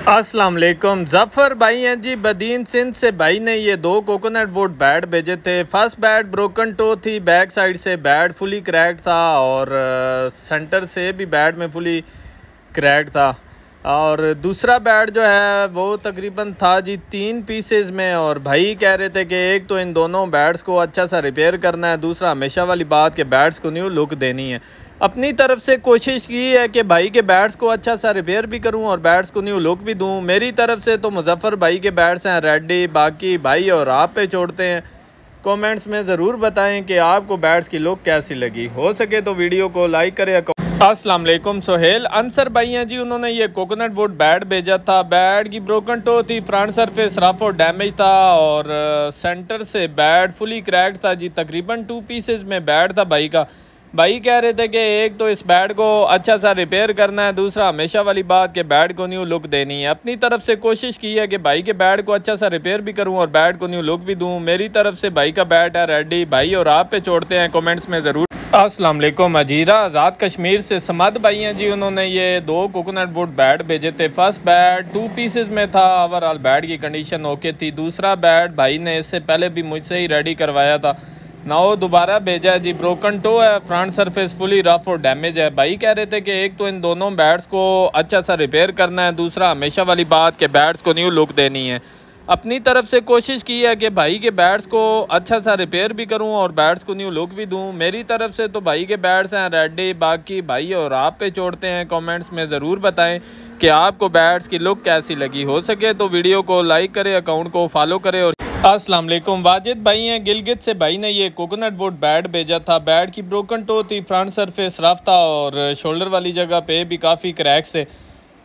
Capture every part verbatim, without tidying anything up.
अस्सलाम वालेकुम। जफ़र भाई हैं जी बदीन सिंध से। भाई ने ये दो कोकोनट वुड बैट भेजे थे। फर्स्ट बैट ब्रोकन टो थी, बैक साइड से बैट फुली क्रैक्ड था और सेंटर से भी बैट में फुली क्रैक्ड था। और दूसरा बैट जो है वो तकरीबन था जी तीन पीसेस में। और भाई कह रहे थे कि एक तो इन दोनों बैट्स को अच्छा सा रिपेयर करना है, दूसरा हमेशा वाली बात कि बैट्स को न्यू लुक देनी है। अपनी तरफ से कोशिश की है कि भाई के बैट्स को अच्छा सा रिपेयर भी करूं और बैट्स को न्यू लुक भी दूं। मेरी तरफ से तो मुजफ्फर भाई के बैट्स हैं रेडी, बाकी भाई और आप पे छोड़ते हैं। कमेंट्स में ज़रूर बताएं कि आपको बैट्स की लुक कैसी लगी। हो सके तो वीडियो को लाइक करें। अस्सलाम वालेकुम। सोहेल अंसर भाई हैं जी, उन्होंने ये कोकोनट वुड बैट भेजा था। बैट की ब्रोकन टो थी, फ्रंट सरफेस रफ और डैमेज था और सेंटर से बैट फुली क्रैक्ड था जी। तकरीबन टू पीसेस में बैट था भाई का। भाई कह रहे थे कि एक तो इस बैट को अच्छा सा रिपेयर करना है, दूसरा हमेशा वाली बात कि बैट को न्यू लुक देनी है। अपनी तरफ से कोशिश की है कि भाई के बैट को अच्छा सा रिपेयर भी करूं और बैट को न्यू लुक भी दूं। मेरी तरफ से भाई का बैट है रेडी। भाई और आप पे छोड़ते हैं, कमेंट्स में ज़रूर। अस्सलाम वालेकुम। अजीरा आज़ाद कश्मीर से समद भाई हैं जी, उन्होंने ये दो कोकोनट वुड बैट भेजे थे। फर्स्ट बैट टू पीसेस में था, ओवरऑल बैट की कंडीशन ओके थी। दूसरा बैट भाई ने इससे पहले भी मुझसे ही रेडी करवाया था, ना वो दोबारा भेजा है जी। ब्रोकन टो है, फ्रंट सरफेस फुली रफ और डैमेज है। भाई कह रहे थे कि एक तो इन दोनों बैट्स को अच्छा सा रिपेयर करना है, दूसरा हमेशा वाली बात कि बैट्स को न्यू लुक देनी है। अपनी तरफ से कोशिश की है कि भाई के बैट्स को अच्छा सा रिपेयर भी करूं और बैट्स को न्यू लुक भी दूं। मेरी तरफ से तो भाई के बैट्स हैं रेडी। बाकी भाई और आप पे छोड़ते हैं, कमेंट्स में ज़रूर बताएं कि आपको बैट्स की लुक कैसी लगी। हो सके तो वीडियो को लाइक करें, अकाउंट को फॉलो करें। और अस्सलाम वालेकुम। वाजिद भाई हैं गिलगित से। भाई ने ये कोकोनट वुड बैट भेजा था। बैट की ब्रोकन टो थी, फ्रंट सरफेस रफ था और शोल्डर वाली जगह पे भी काफ़ी क्रैक्स थे।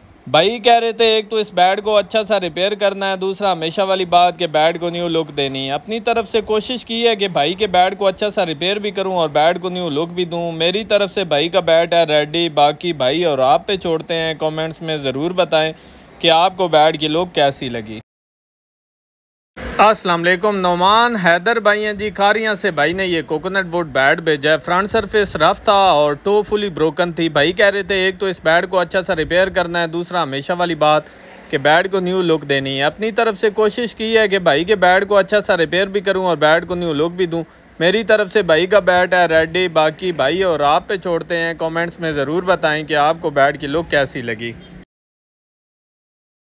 भाई कह रहे थे एक तो इस बैट को अच्छा सा रिपेयर करना है, दूसरा हमेशा वाली बात कि बैट को न्यू लुक देनी है। अपनी तरफ से कोशिश की है कि भाई के बैट को अच्छा सा रिपेयर भी करूं और बैट को न्यू लुक भी दूं। मेरी तरफ से भाई का बैट है रेडी। बाकी भाई और आप पे छोड़ते हैं, कमेंट्स में ज़रूर बताएं कि आपको बैट की लुक कैसी लगी। अस्सलाम वालेकुम। नौमान हैदर भाई हैं जी खारियाँ से। भाई ने ये कोकोनट वुड बैट भेजा है। फ्रंट सरफेस रफ था और टो फुली ब्रोकन थी। भाई कह रहे थे एक तो इस बैट को अच्छा सा रिपेयर करना है, दूसरा हमेशा वाली बात कि बैट को न्यू लुक देनी है। अपनी तरफ से कोशिश की है कि भाई के बैट को अच्छा सा रिपेयर भी करूं और बैट को न्यू लुक भी दूं। मेरी तरफ से भाई का बैट है रेडी। बाकी भाई और आप पे छोड़ते हैं, कमेंट्स में ज़रूर बताएं कि आपको बैट की लुक कैसी लगी।